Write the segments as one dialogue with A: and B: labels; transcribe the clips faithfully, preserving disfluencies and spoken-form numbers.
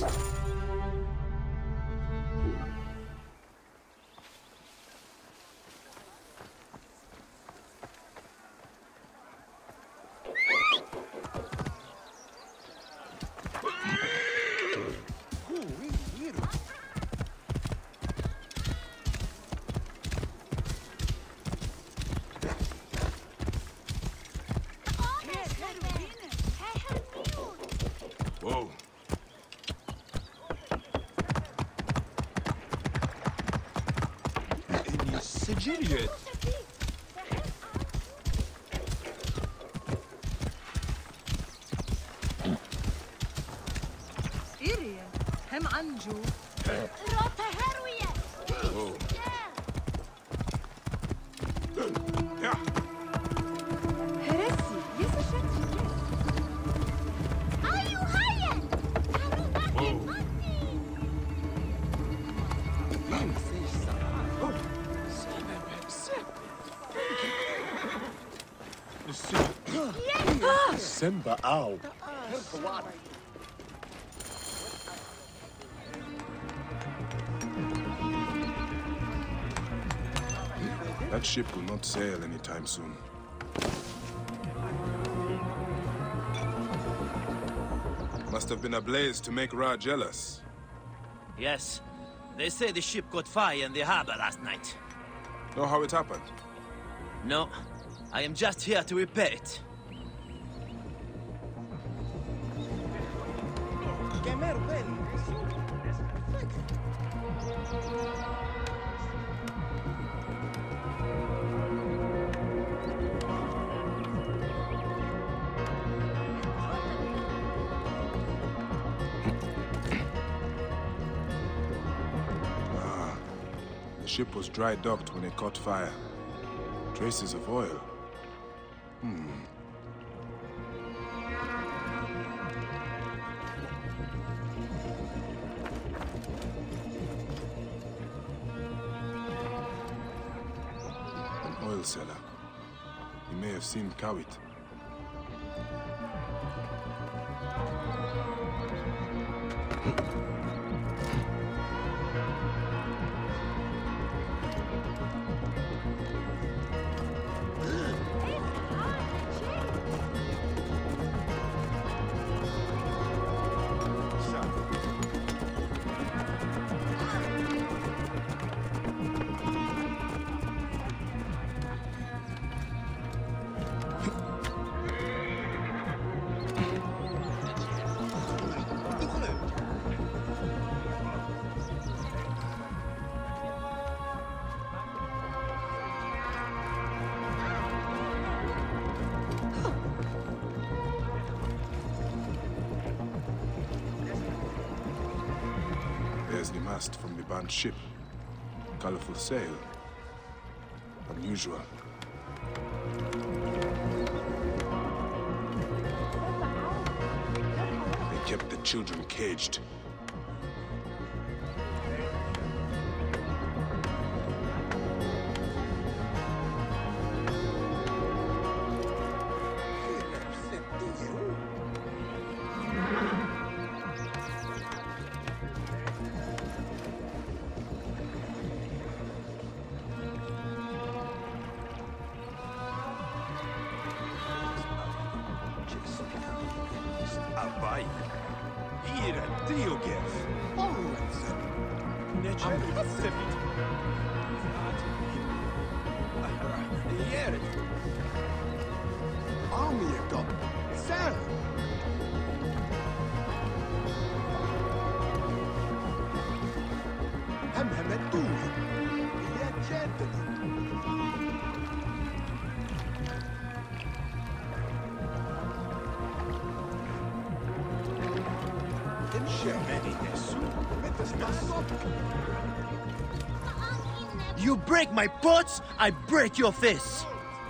A: Whoa. إني سجلت.
B: إيريا هم عنجو.
C: روتا هروية.
A: Whoa. Yeah.
B: هرسي يسشت.
C: أيو هيا.
A: Whoa.
D: Simba, ow.
A: That ship will not sail anytime soon. Must have been a blaze to make Ra jealous.
E: Yes. They say the ship caught fire in the harbor last night.
A: Know how it happened?
E: No. I am just here to repair it.
A: The ship was dry docked when it caught fire. Traces of oil. Hmm. An oil seller. He may have seen Kawit. There's the mast from the burnt ship. Colorful sail. Unusual. They kept the children caged.
F: Abai. Ira Diogev. Orwensen. Nechem Sefit. Jeret. Armiagon. Sir. Hemhemet Uri. Yet
E: You break my pots, I break your face.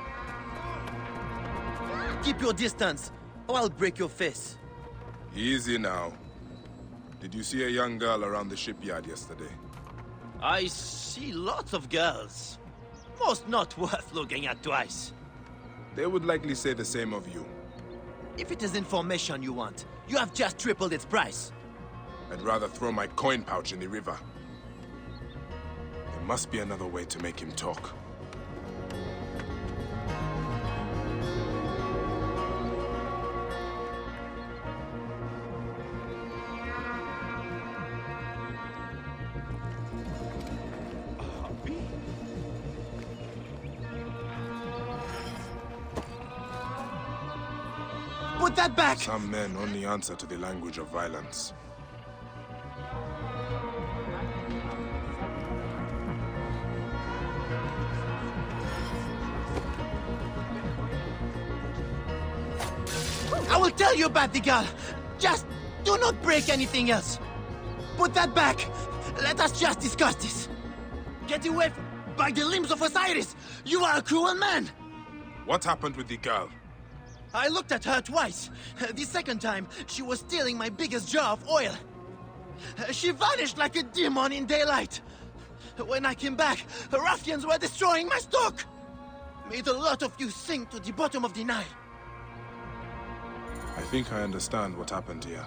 E: Keep your distance, or I'll break your face.
A: Easy now. Did you see a young girl around the shipyard yesterday?
E: I see lots of girls. Most not worth looking at twice.
A: They would likely say the same of you.
E: If it is information you want, you have just tripled its price.
A: I'd rather throw my coin pouch in the river. There must be another way to make him talk.
E: Put that back!
A: Some men only answer to the language of violence.
E: I will tell you about the girl. Just do not break anything else. Put that back. Let us just discuss this. Get away from... By the limbs of Osiris! You are a cruel man!
A: What happened with the girl?
E: I looked at her twice. The second time, she was stealing my biggest jar of oil. She vanished like a demon in daylight. When I came back, ruffians were destroying my stock. Made a lot of you sink to the bottom of the Nile.
A: I think I understand what happened here.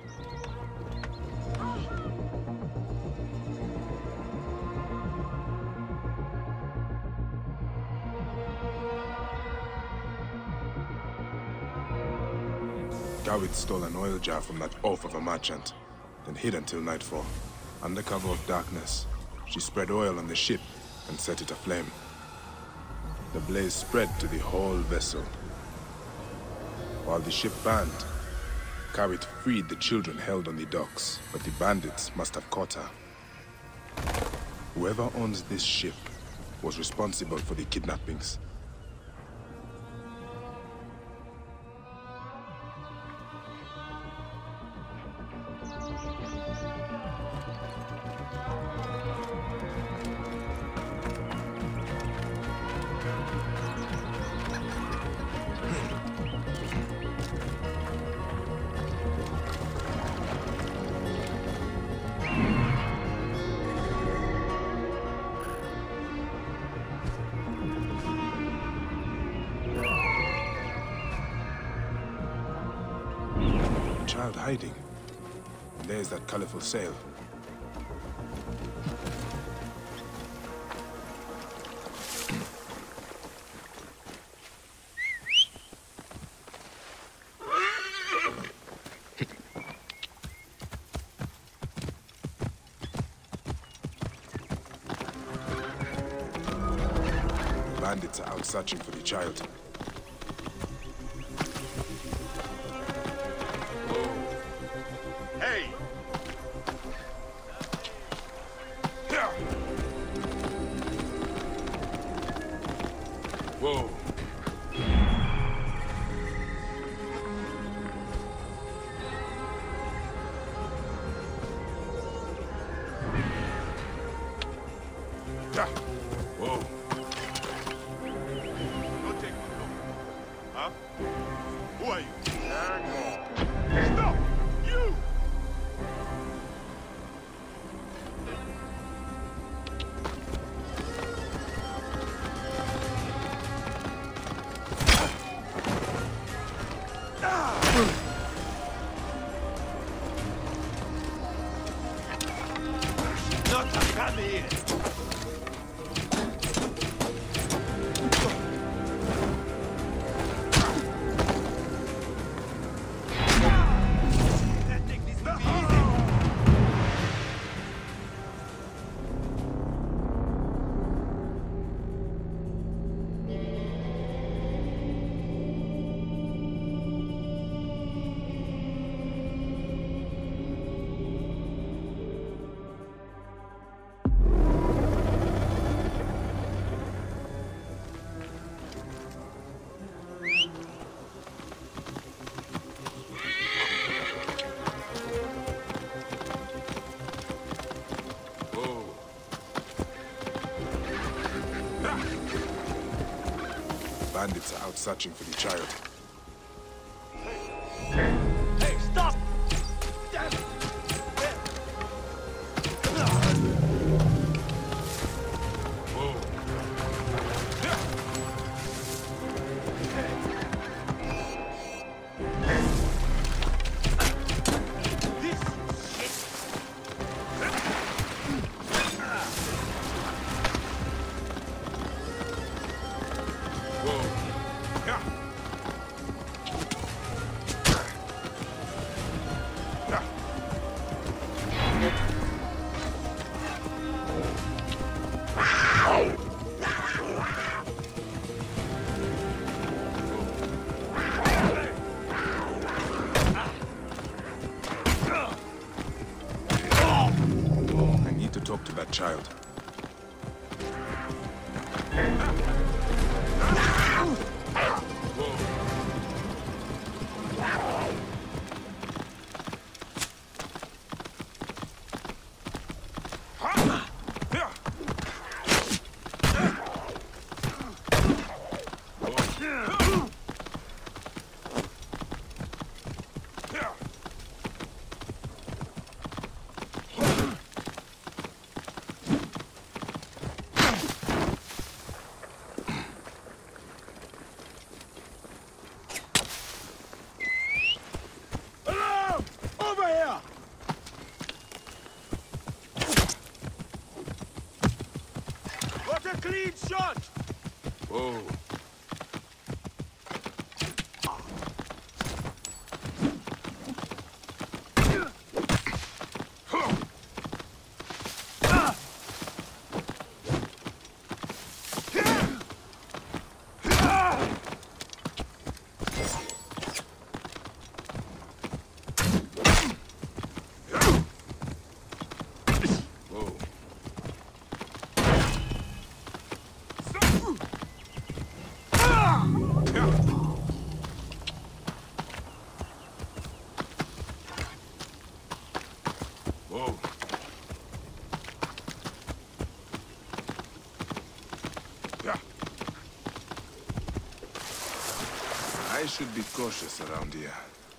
A: Gawit stole an oil jar from that oaf of a merchant, then hid until nightfall. Under cover of darkness, she spread oil on the ship and set it aflame. The blaze spread to the whole vessel. While the ship burned, Gawit freed the children held on the docks, but the bandits must have caught her. Whoever owns this ship was responsible for the kidnappings. Child hiding. And there's that colorful sail. The bandits are out searching for the child.
F: Hey!
A: Whoa. Yeah. Whoa.
F: Don't take me long. Huh? Who are you? Stop! You!
E: Not come here.
A: Bandits are out searching for the child.
E: Hey, stop! Damn it!
A: Whoa.
F: This shit!
A: Talk to that child.
D: Clean shot!
A: Whoa. Whoa. Yeah. I should be cautious around here.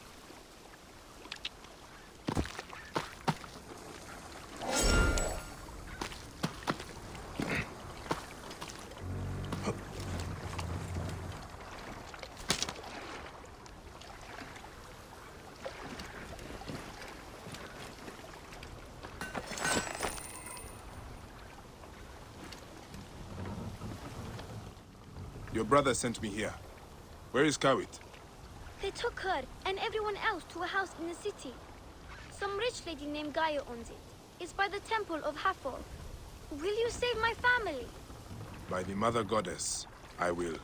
A: Your brother sent me here. Where is Kawit?
C: They took her and everyone else to a house in the city. Some rich lady named Gaia owns it. It's by the temple of Hathor. Will you save my family?
A: By the Mother Goddess, I will.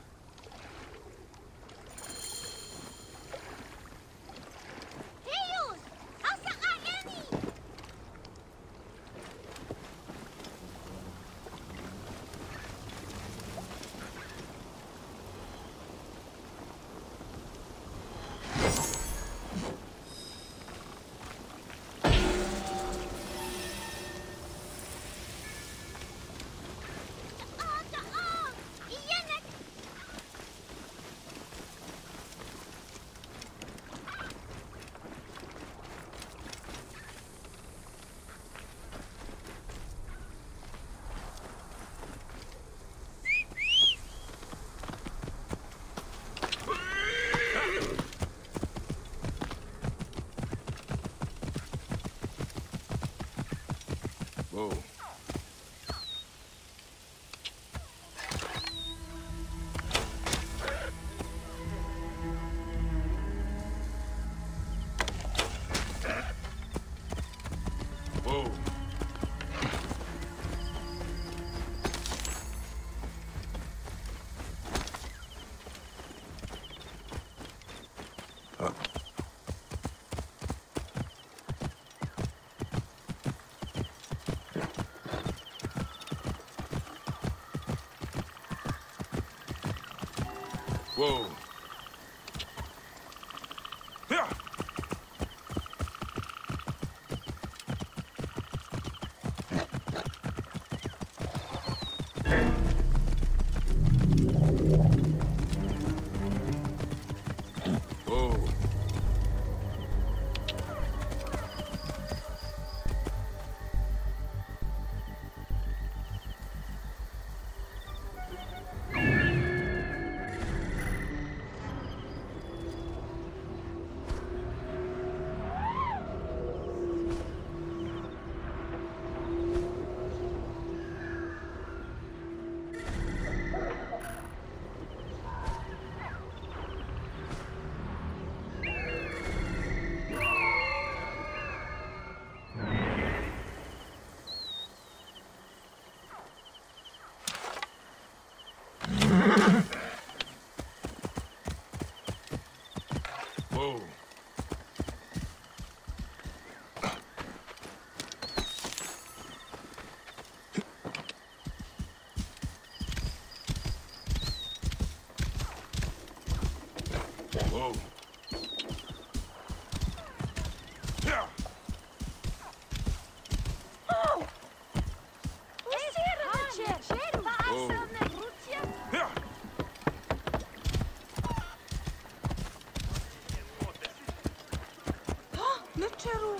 A: Whoa. Whoa. Huh. Whoa. Yeah. Whoa. Whoa. Whoa. Yeah.
C: Oh!
A: Yeah.
B: نتشرو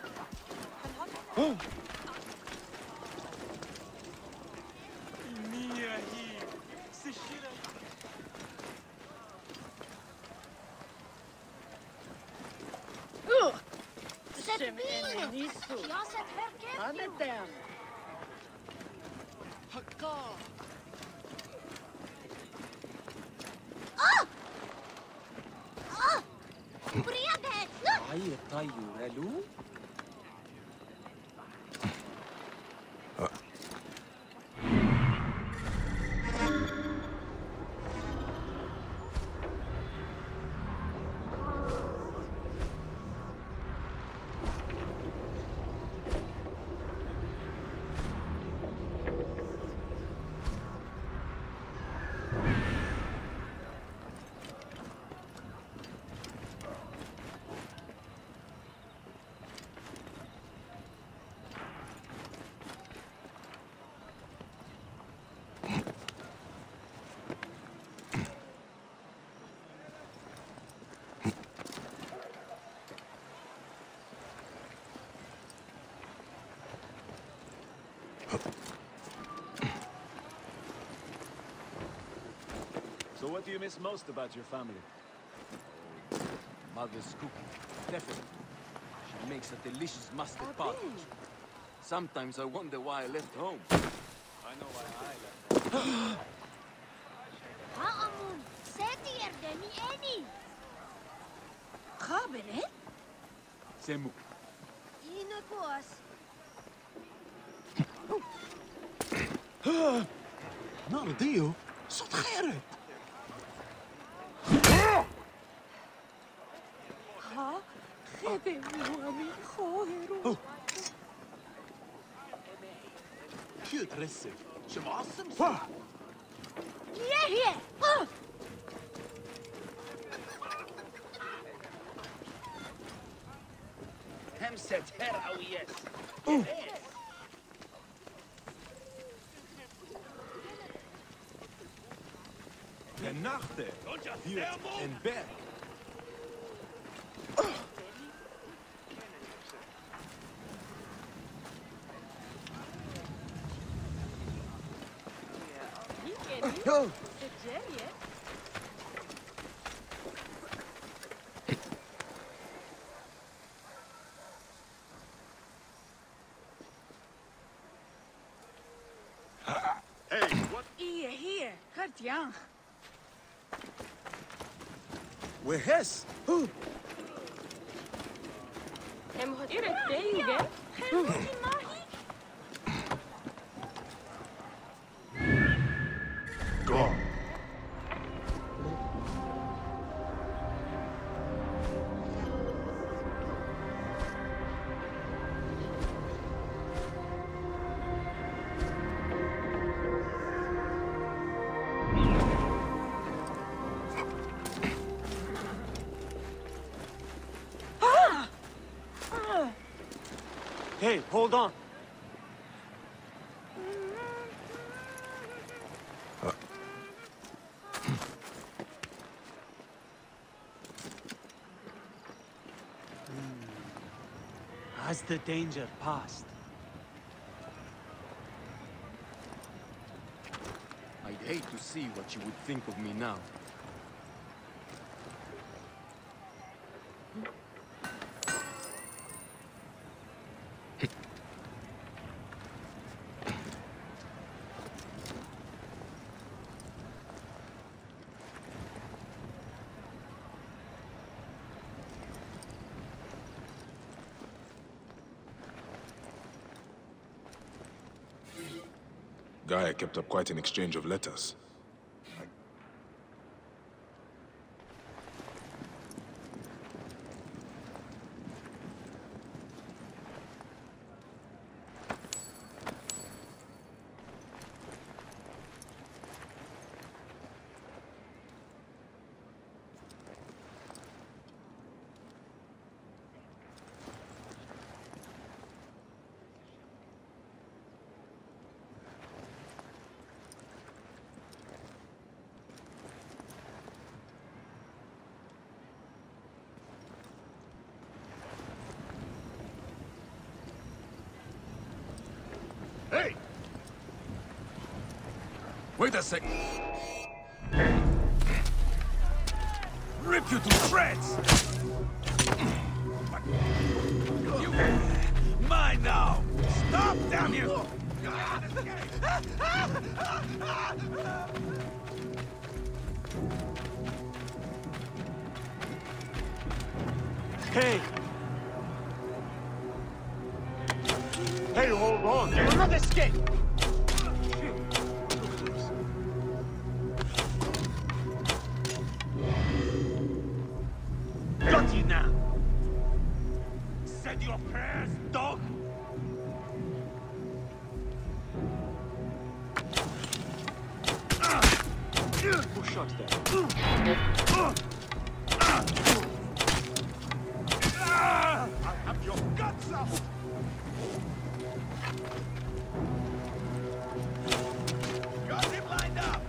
D: So what do you miss most about your family?
G: Mother's cooking, definitely. She makes a delicious mustard pottage. Sometimes I wonder why I left home.
D: I know why I left.
C: هأمون ساتي يردني أني
B: خابرة؟
G: Semu.
C: ينكوس
E: نار ديو صوت خيرت.
B: ها خبي وامي خوهرو
E: كيوت رسف شو معصم.
C: هي هي
G: همسة هر أو يس.
D: De nachten! Hier en back!
B: سجاية
D: Hey, what?
B: إيه هي كارتيان
D: وهس!
B: هم هتيرة تيجي
A: Go.
D: Hey, hold on!
H: Has the danger passed?
G: I'd hate to see what you would think of me now.
A: Gaia kept up quite an exchange of letters.
G: Wait a sec. Rip you to shreds! You... Mine now! Stop, damn you!
H: Hey!
F: Hey, hold on!
H: You will not escape! Got you now!
F: Said your prayers, dog!
G: Who shot that?
F: I have your guts out! Got him lined up!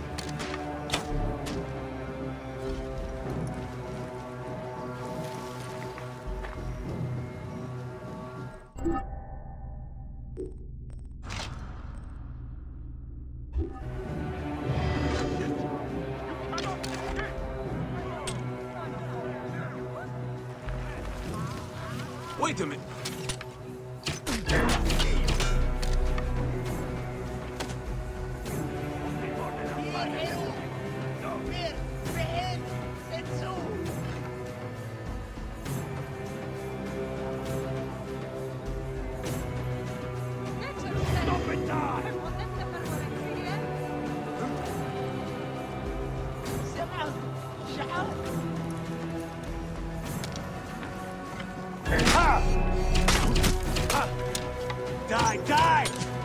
G: Wait a minute.
F: Stop it, dog!
H: Die, die!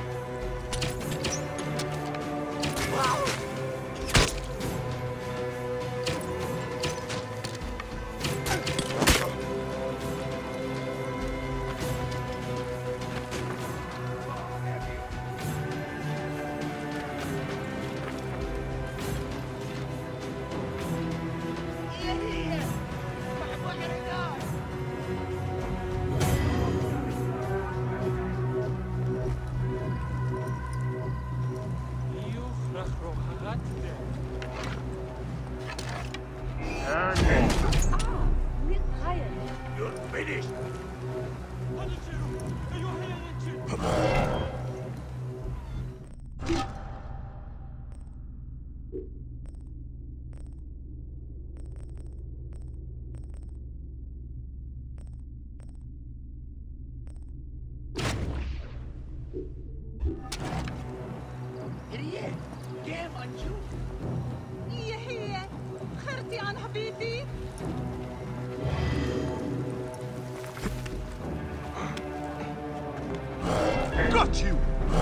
F: You're finished!
E: Idiot! Damn on you!
B: هي هي خرتي عن حبيبي
F: Got you!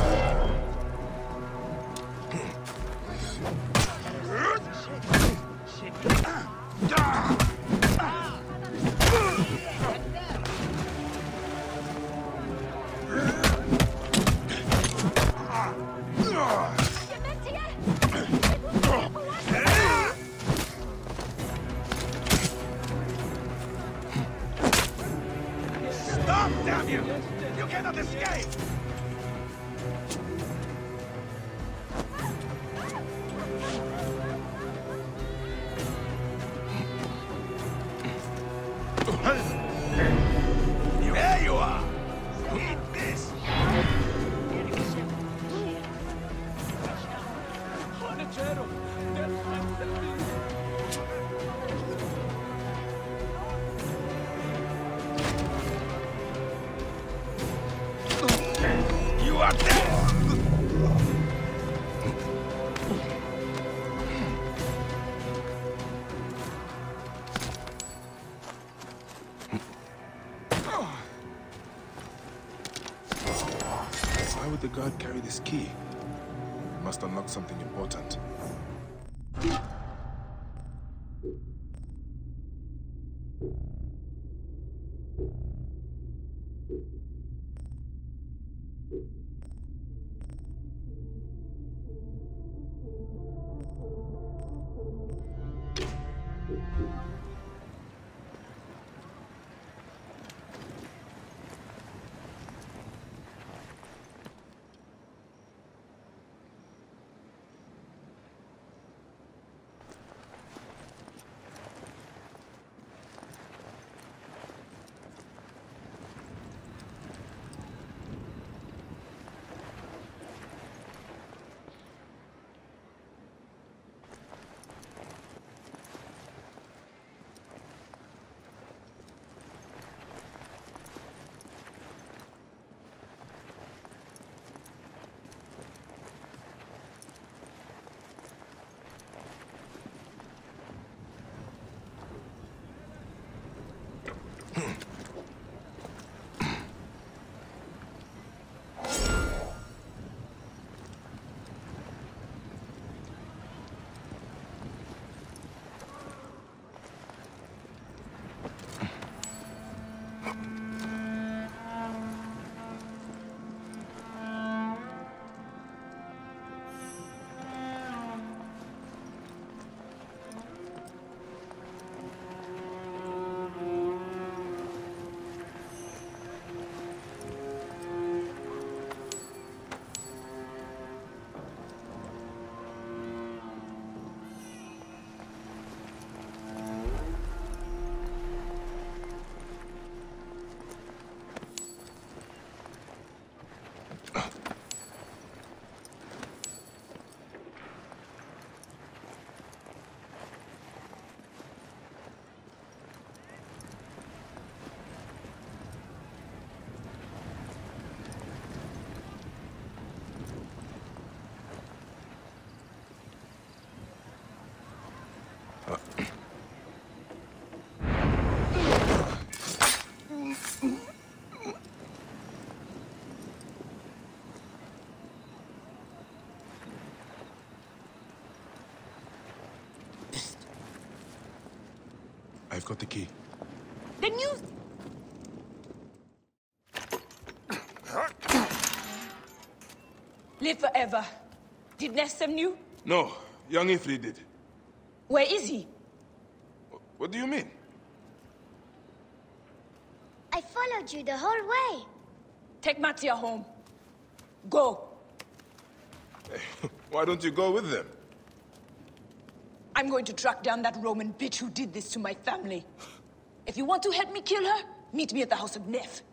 F: Stop, damn you! You cannot escape! There you are! Eat this! You are dead!
A: Why would the guard carry this key? It must unlock something important. I've got the key.
B: Then use... Live forever. Did Nef send you?
A: No, young Ifrit did.
B: Where is he?
A: What do you mean?
C: I followed you the whole way.
B: Take Matia home. Go.
A: Why don't you go with them?
B: I'm going to track down that Roman bitch who did this to my family. If you want to help me kill her, meet me at the house of Nef.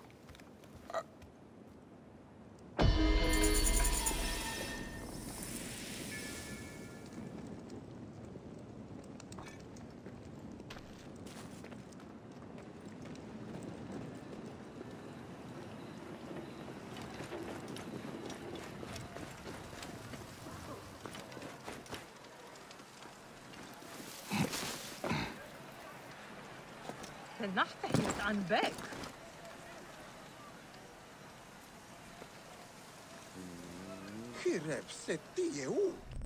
I: نحتحيت عن باك
J: خرب ستية و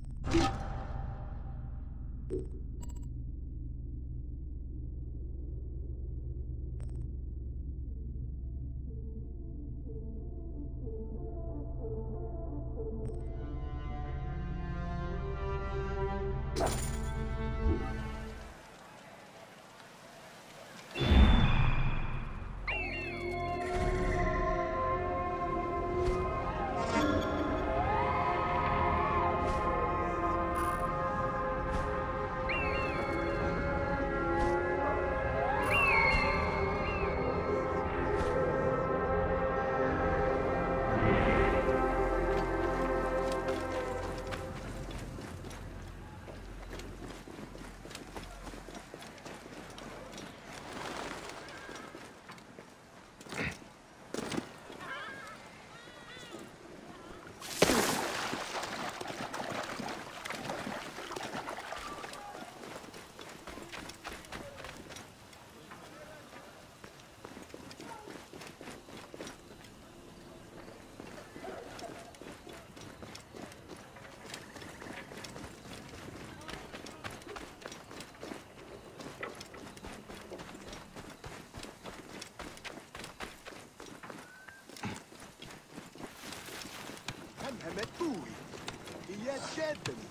J: همتوي هي شادني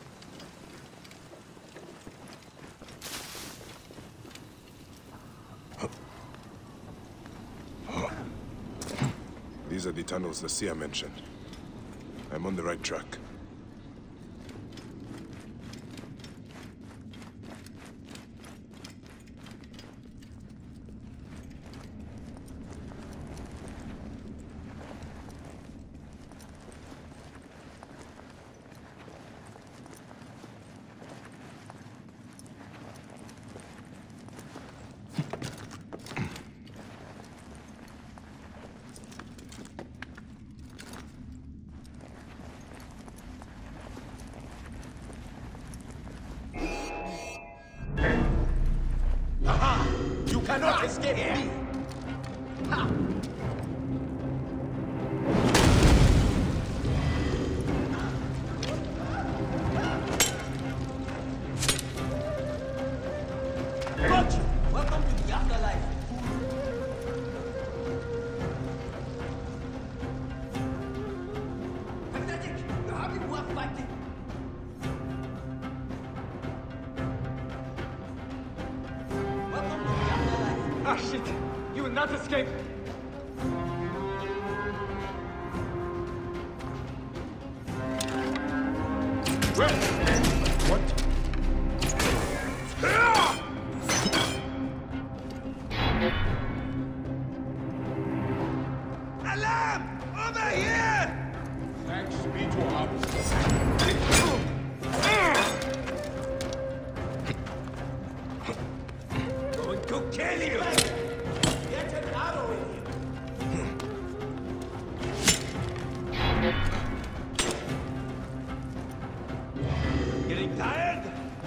A: These are the tunnels the seer mentioned. I'm on the right track.
J: cannot escape me! Ha! Got you! Welcome to the afterlife. Pathetic! You're having work fighting.
K: Ah, shit! You will not escape!
A: What?
J: Alarm! Over here!
A: Thanks be to our
J: Going to kill you! Get an arrow in him! Getting tired?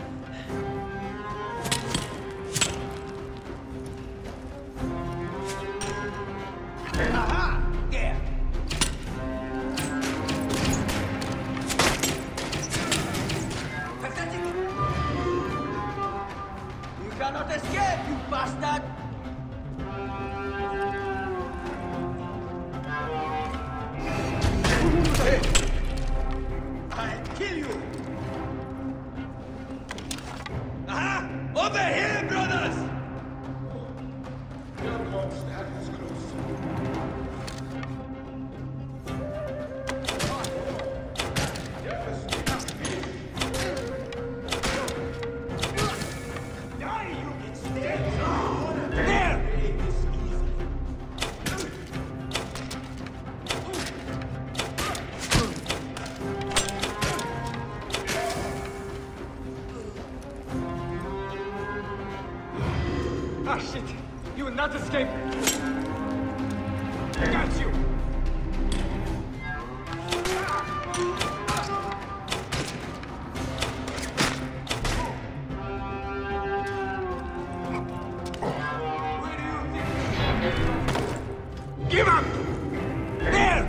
J: Aha! There! Pathetic! cannot escape, you bastard! I'll kill you! Aha! Over here, brothers!
K: Ah, shit! You will not escape! I got you! Give up! There!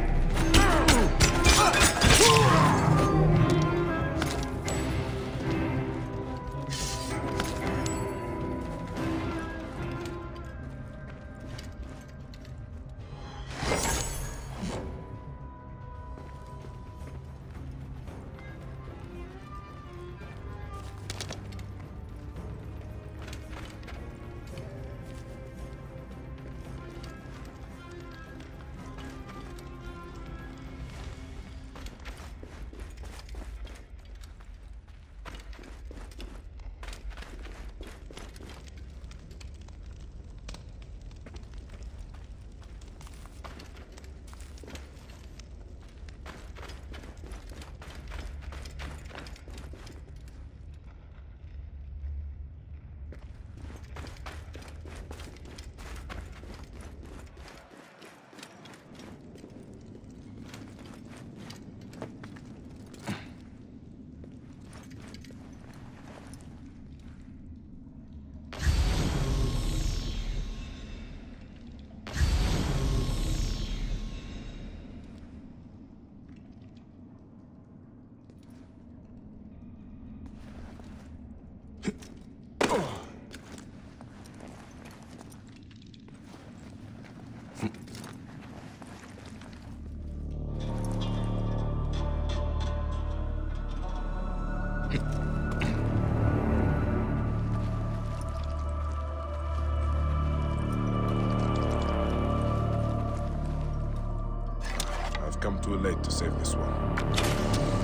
A: I've come too late to save this one.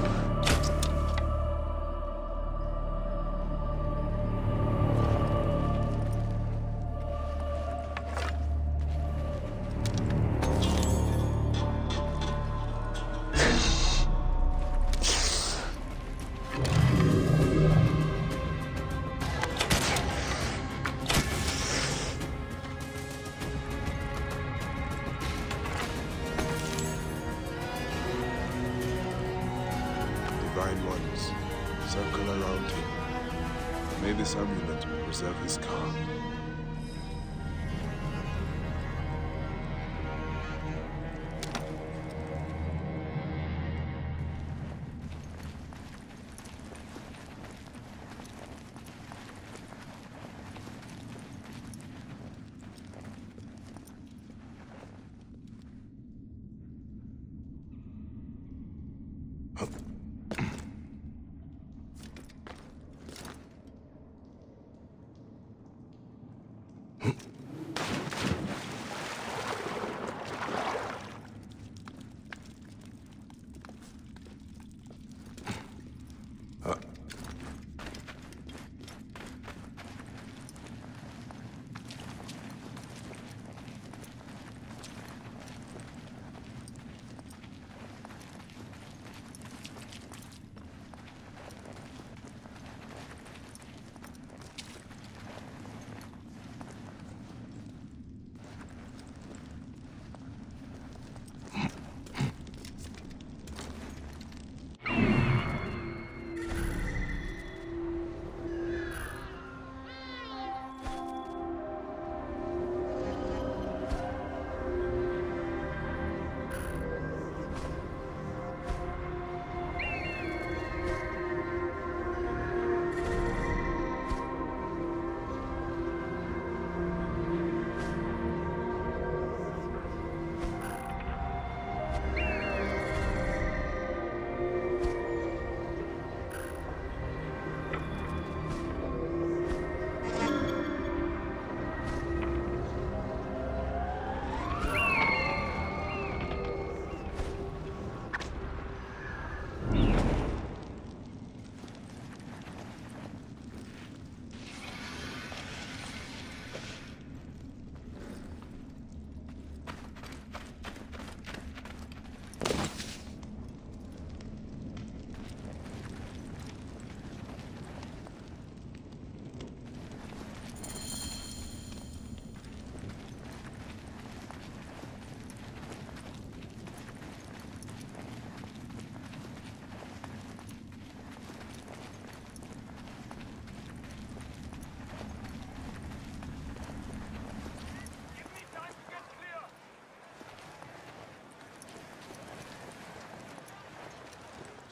A: Divine ones, circle around him. May this amulet preserve his calm.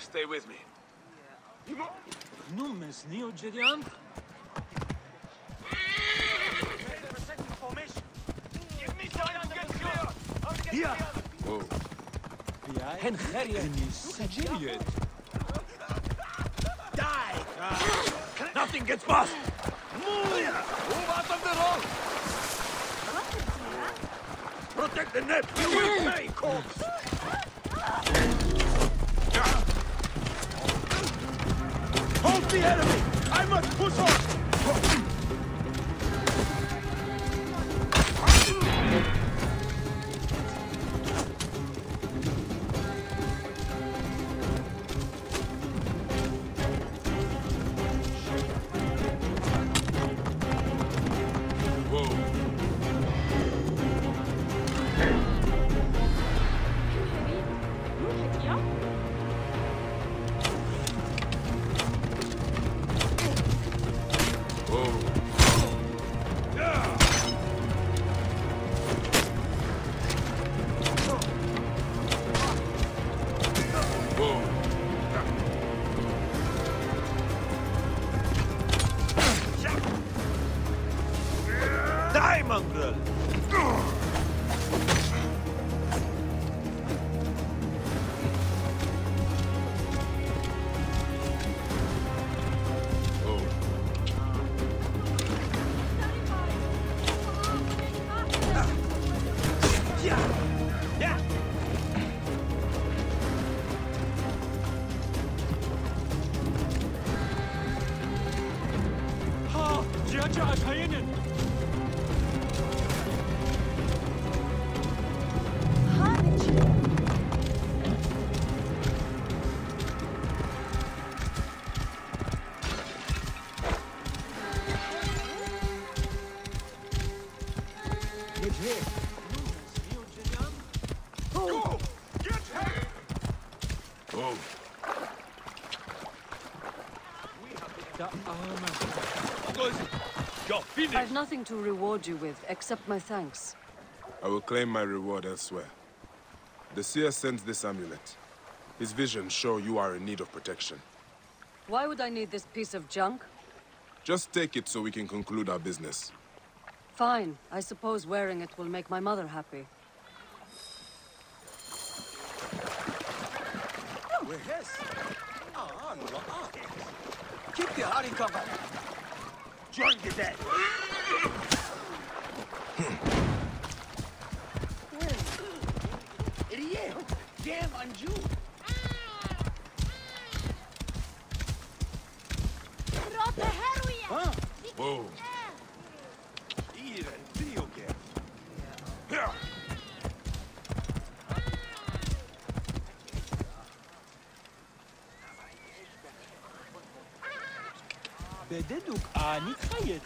D: stay with me.
H: Numes Neo Gideon?
J: Give me time to get clear!
H: Here!
A: Whoa.
H: Hen Herianis Sagiliad.
J: Die!
H: Nothing gets past! Move! Move out of the road! Protect the net! You will pay, corpse! Hold the enemy! I must push on! Die, mongrel! Ha! Jiaja Kainin!
I: I've nothing to reward you with, except my thanks.
A: I will claim my reward elsewhere. The seer sends this amulet. His visions show you are in need of protection.
I: Why would I need this piece of junk?
A: Just take it so we can conclude our business.
I: Fine. I suppose wearing it will make my mother happy.
H: Keep the hurry cover! Join the dead!
J: Idiot! Damn Anju!
H: Huh?
A: Whoa.
H: Even video game. بدلوك آني خيط.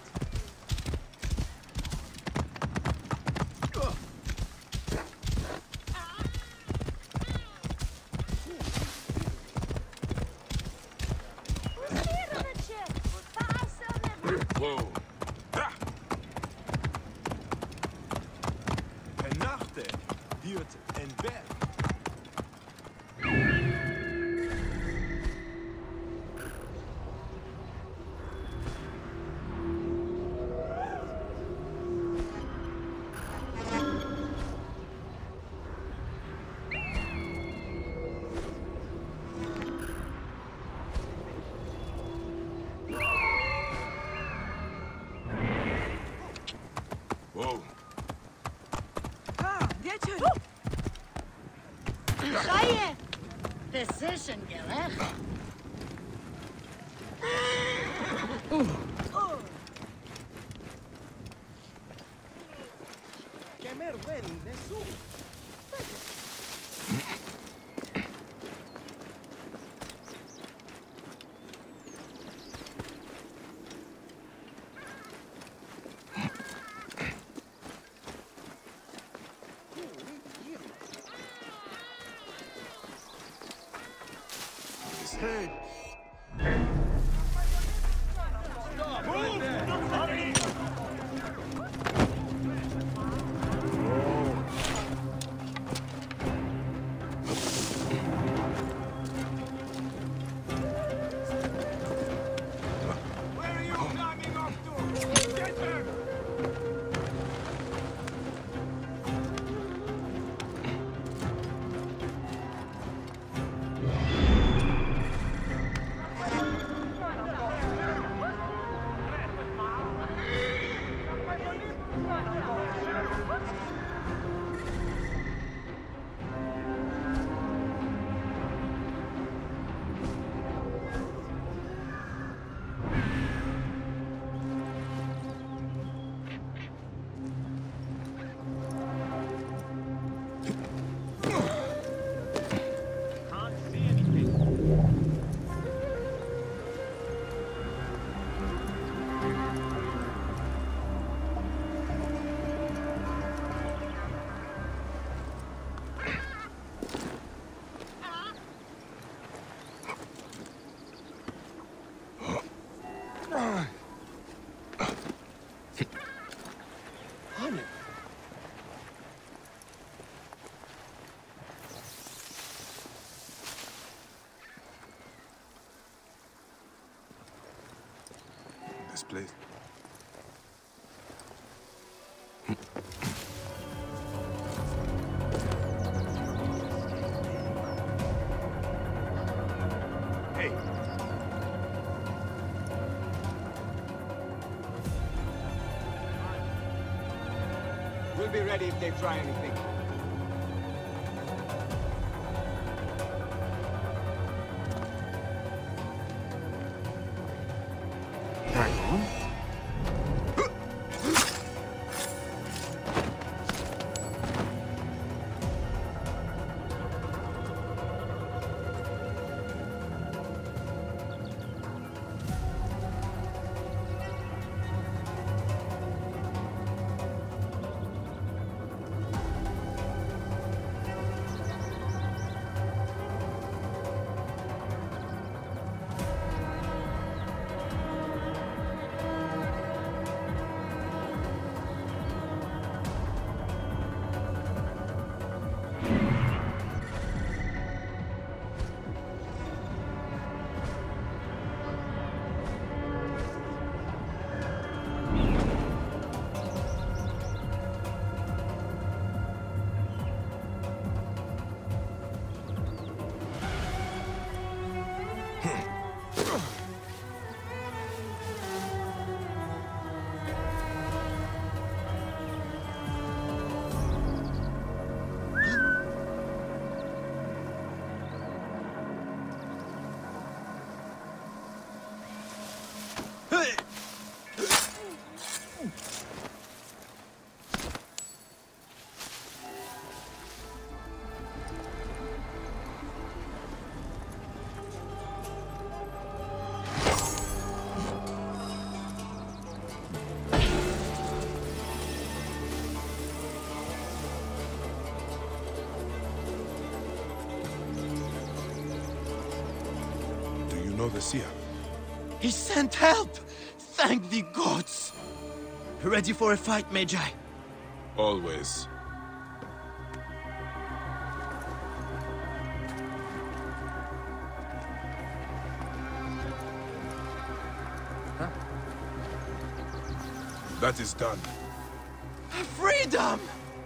A: Whoa.
H: En nachten, duurt en bed.
A: Whoa.
L: Shaya! Decision, Gillette.
J: Kemer wen, nesu.
H: Hey!
G: Honey.
A: This place.
H: Hey.
K: We'll be ready if they try anything.
M: Hang on.
A: The seer.
E: He sent help! Thank the gods! Ready for a fight, Magi?
A: Always.
M: Huh?
A: That is done.
E: Freedom!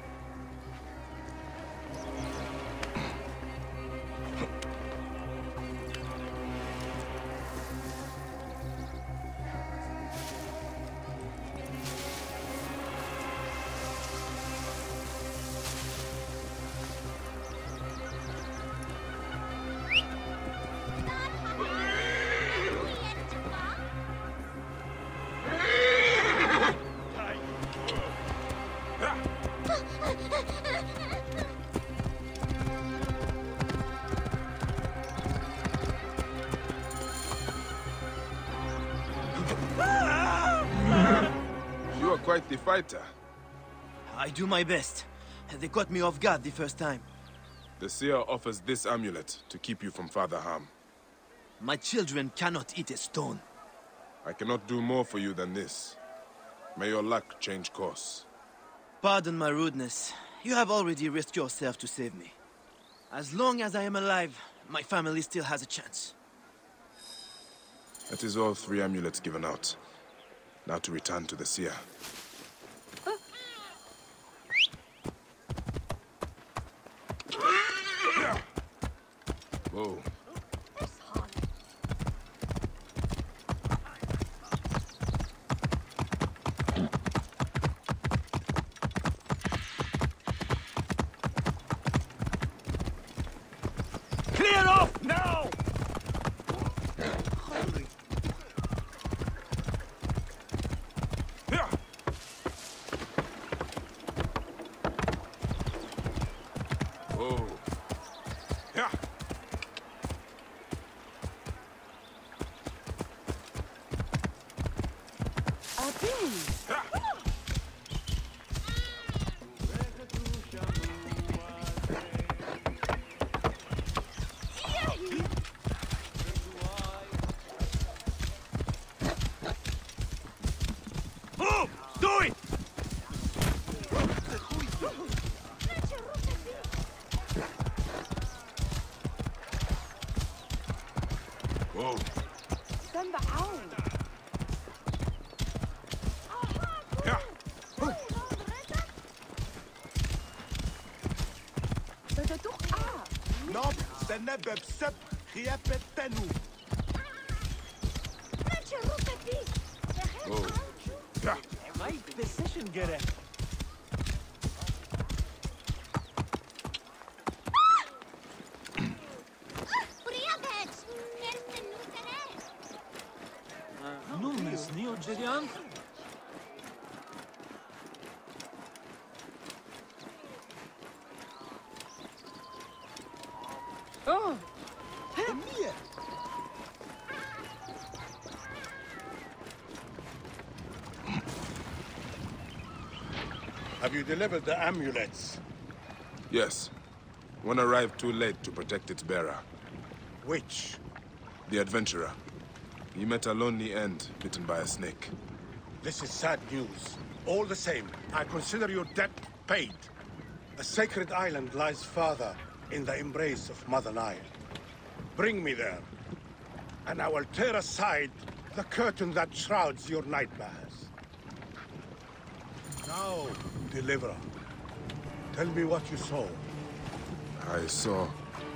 A: You are quite the fighter.
E: I do my best. They caught me off guard the first time.
A: The seer offers this amulet to keep you from further harm.
E: My children cannot eat a stone.
A: I cannot do more for you than this. May your luck change course.
E: Pardon my rudeness. You have already risked yourself to save me. As long as I am alive, my family still has a chance.
A: That is all three amulets given out. Now to return to the seer. Whoa.
H: Clear off now!
A: Whoa. Yeah.
H: Move! Do it! Oh. Yeah. My decision, Gere. Numis Neo Jedian?
N: Oh!
O: Have you delivered the amulets?
A: Yes. One arrived too late to protect its bearer.
O: Which?
A: The adventurer. He met a lonely end, bitten by a snake.
O: This is sad news. All the same, I consider your debt paid. A sacred island lies farther in the embrace of Mother Nile. Bring me there, and I will tear aside the curtain that shrouds your nightmares. Now, Deliverer, tell me what you saw.
A: I saw...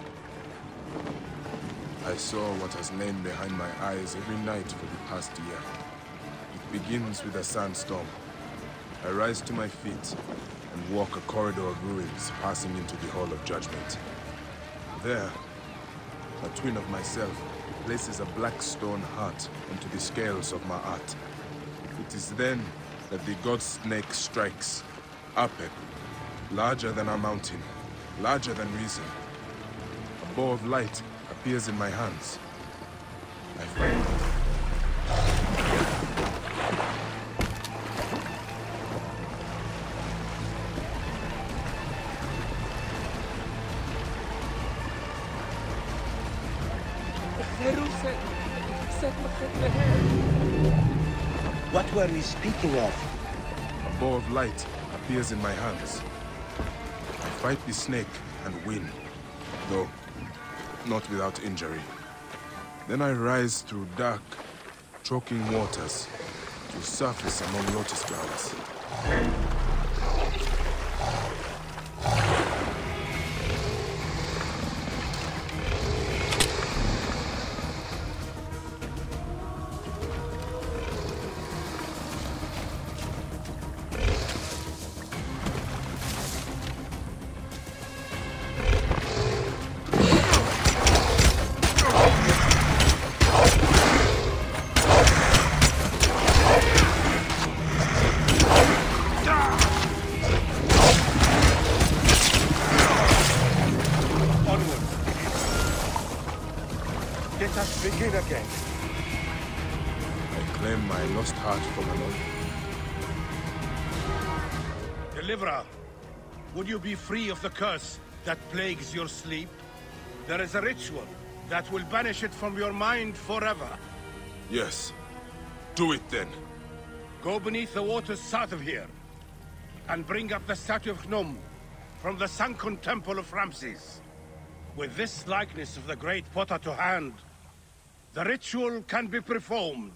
A: I saw what has lain behind my eyes every night for the past year. It begins with a sandstorm. I rise to my feet and walk a corridor of ruins, passing into the Hall of Judgment. There, a twin of myself places a black stone heart onto the scales of my art. It is then that the god snake strikes. Apep, larger than a mountain, larger than reason. A bow of light appears in my hands. I find
O: What were we speaking of?
A: A bow of light appears in my hands. I fight the snake and win, though not without injury. Then I rise through dark, choking waters to surface among lotus flowers.
O: Begin again.
A: I claim my lost heart from another.
O: Deliverer, would you be free of the curse that plagues your sleep? There is a ritual that will banish it from your mind forever.
A: Yes. Do it then.
O: Go beneath the waters south of here, and bring up the statue of Gnome from the sunken temple of Ramses. With this likeness of the great potter to hand, the ritual can be performed.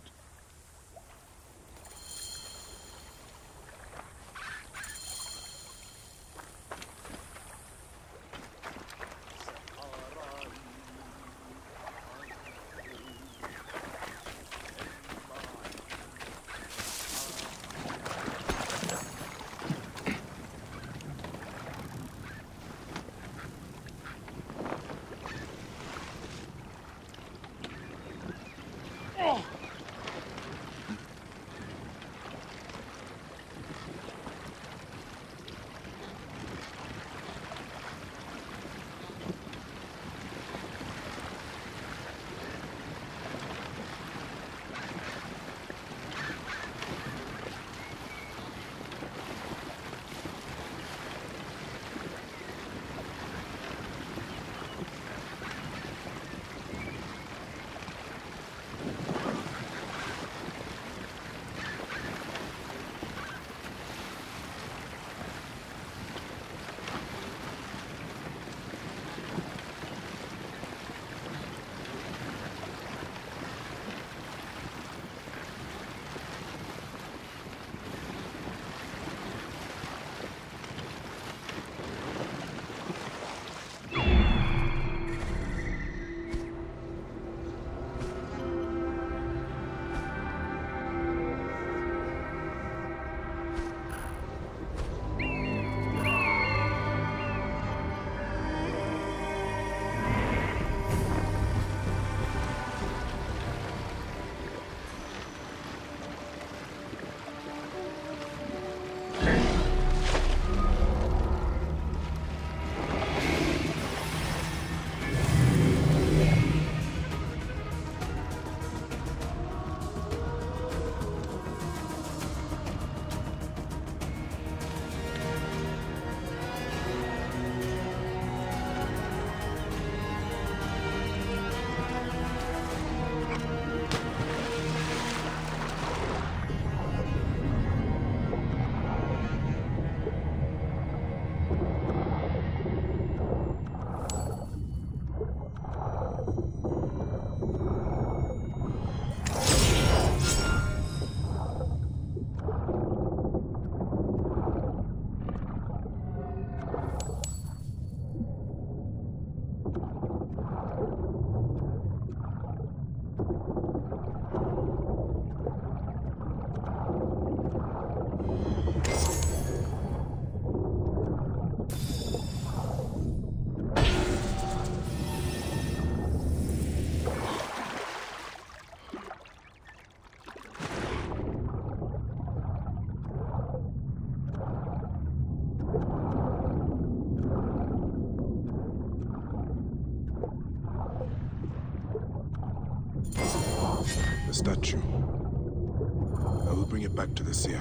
A: statue. I will bring it back to the seer.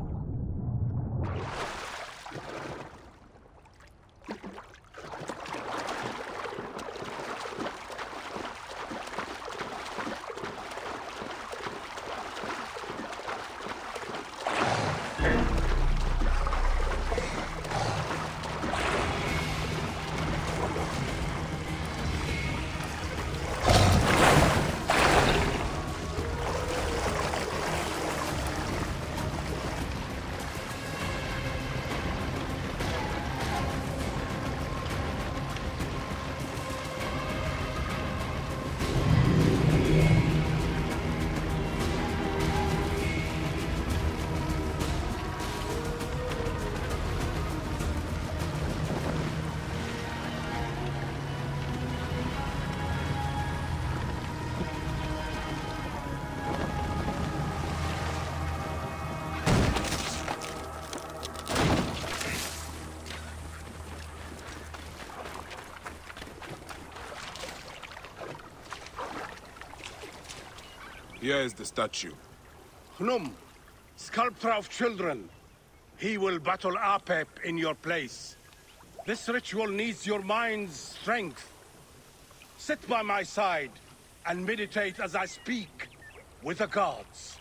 A: Here is the statue.
O: Hnum, sculptor of children. He will battle Apep in your place. This ritual needs your mind's strength. Sit by my side and meditate as I speak with the gods.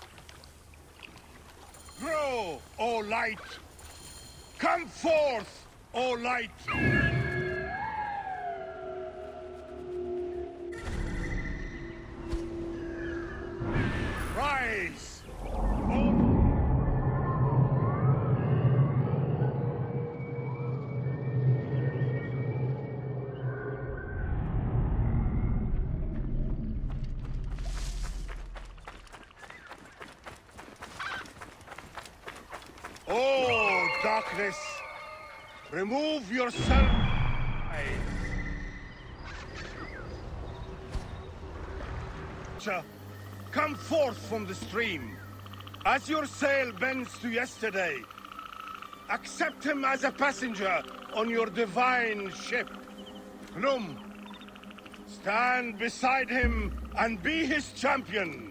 O: Grow, O light! Come forth, O light! Rise! Oh, darkness! Remove yourself! Come forth from the stream. As your sail bends to yesterday, accept him as a passenger on your divine ship. Hnum, stand beside him and be his champion.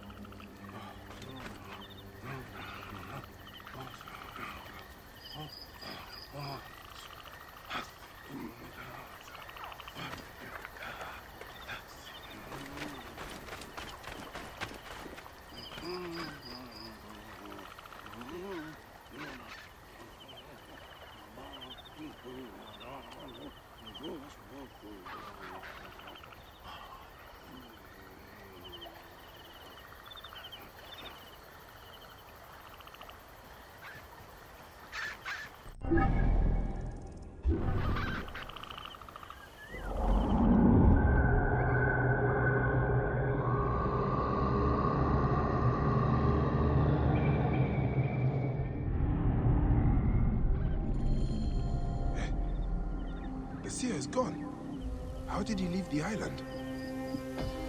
A: The seer is gone. How did he leave the island?